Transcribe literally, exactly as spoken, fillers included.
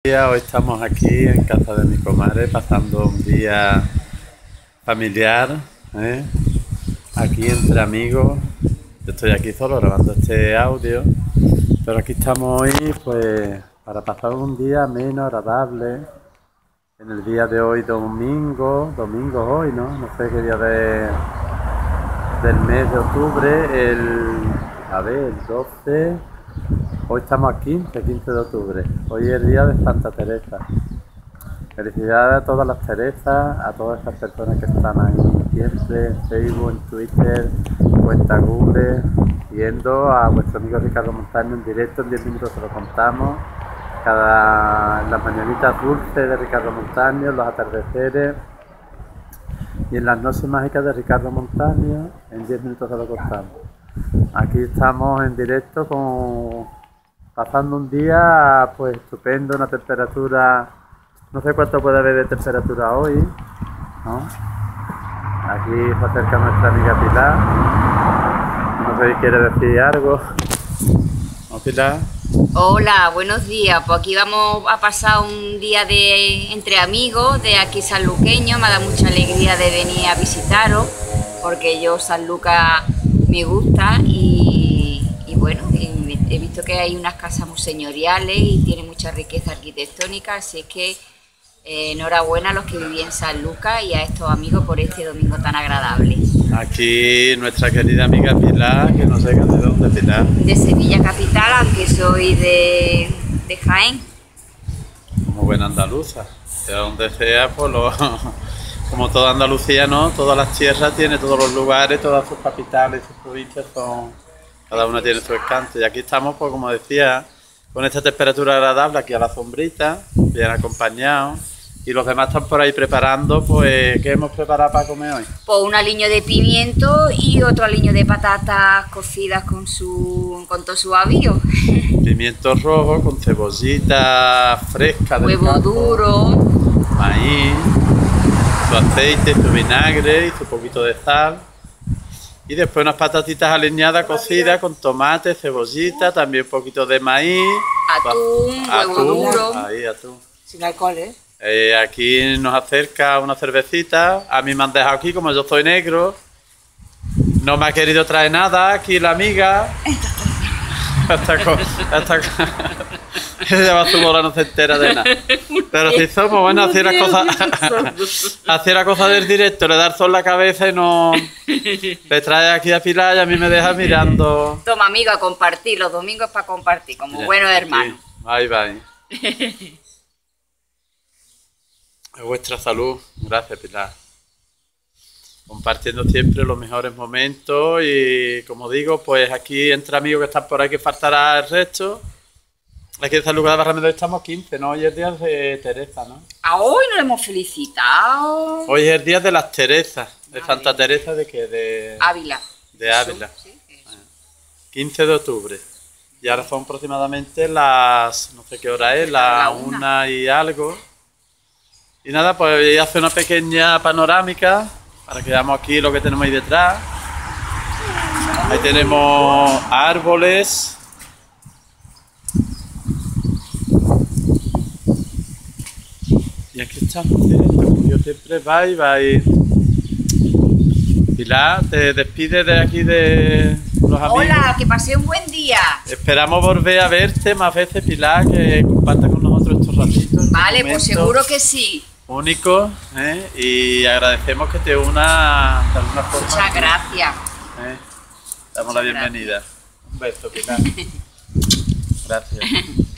Hoy estamos aquí en casa de mi comadre pasando un día familiar, ¿eh? Aquí entre amigos. Yo estoy aquí solo grabando este audio, pero aquí estamos hoy pues para pasar un día menos agradable. En el día de hoy, domingo, domingo hoy, ¿no? No sé qué día de, del mes de octubre, el, a ver, el doce. Hoy estamos a quince, quince de octubre. Hoy es el día de Santa Teresa. Felicidades a todas las Teresas, a todas esas personas que están ahí siempre en Facebook, en Twitter, cuenta Google, viendo a vuestro amigo Ricardo Montaño en directo. En diez minutos se lo contamos. Cada, en las mañanitas dulces de Ricardo Montaño, los atardeceres y en las noches mágicas de Ricardo Montaño, en diez minutos se lo contamos. Aquí estamos en directo con, pasando un día pues estupendo, una temperatura, no sé cuánto puede haber de temperatura hoy, ¿no? Aquí se acerca nuestra amiga Pilar, no sé si quiere decir algo. ¿No, Pilar? Hola, buenos días. Pues aquí vamos a pasar un día de entre amigos de aquí sanluqueño. Me da mucha alegría de venir a visitaros porque yo San Lucas me gusta y, y bueno, he visto que hay unas casas muy señoriales y tiene mucha riqueza arquitectónica, así es que eh, enhorabuena a los que viven en San Lucas y a estos amigos por este domingo tan agradable. Aquí nuestra querida amiga Pilar, que no sé de dónde Pilar. De Sevilla capital, aunque soy de, de Jaén. Como buena andaluza, de donde sea, pues lo, como toda Andalucía, ¿no? Todas las tierras tienen todos los lugares, todas sus capitales, sus provincias son, cada una tiene su encanto. Y aquí estamos, pues como decía, con esta temperatura agradable, aquí a la sombrita, bien acompañados. Y los demás están por ahí preparando, pues, ¿qué hemos preparado para comer hoy? Pues un aliño de pimiento y otro aliño de patatas cocidas con su con todo su avío. Pimiento rojo con cebollita fresca del huevo campo, duro, maíz, su aceite, su vinagre y su poquito de sal. Y después unas patatitas aliñadas cocidas con tomate, cebollita, también un poquito de maíz. Atún, huevo atún, duro. Ahí, atún. Sin alcohol, ¿eh? Eh, aquí nos acerca una cervecita. A mí me han dejado aquí, como yo soy negro, no me ha querido traer nada aquí la amiga. Hasta con, hasta con, ella va a su bola, no se entera de nada. Pero si somos buenos, hacer las cosas, hacer la cosa del directo, le dar sol la cabeza y no le trae aquí a Pilar y a mí me deja mirando. Toma, amigo, a compartir, los domingos para compartir, como Ya, buenos hermanos. Bye, bye. A vuestra salud, gracias Pilar. Compartiendo siempre los mejores momentos y como digo, pues aquí entre amigos que están por ahí que faltará el resto. Aquí en San Lucas de Barrameda estamos quince, ¿no? Hoy es el día de Teresa, ¿no? A hoy nos hemos felicitado. Hoy es el día de las Teresas, de Vale. Santa Teresa de qué? De Ávila. De Ávila. Sí, eso. quince de octubre. Y ahora son aproximadamente las, no sé qué hora es, las La una. una y algo. Y nada, pues voy a hacer una pequeña panorámica para que veamos aquí lo que tenemos ahí detrás. Ahí tenemos árboles. Y aquí estamos, como yo siempre va y va y... Pilar, te despides de aquí de los amigos. Hola, que pasé un buen día. Esperamos volver a verte más veces, Pilar, que compartas con nosotros estos ratitos. Vale, estos pues momentos seguro que sí. únicos, ¿eh? Y agradecemos que te unas de alguna forma. Muchas gracias. ¿eh? Damos la bienvenida. Un beso, Pilar. Gracias.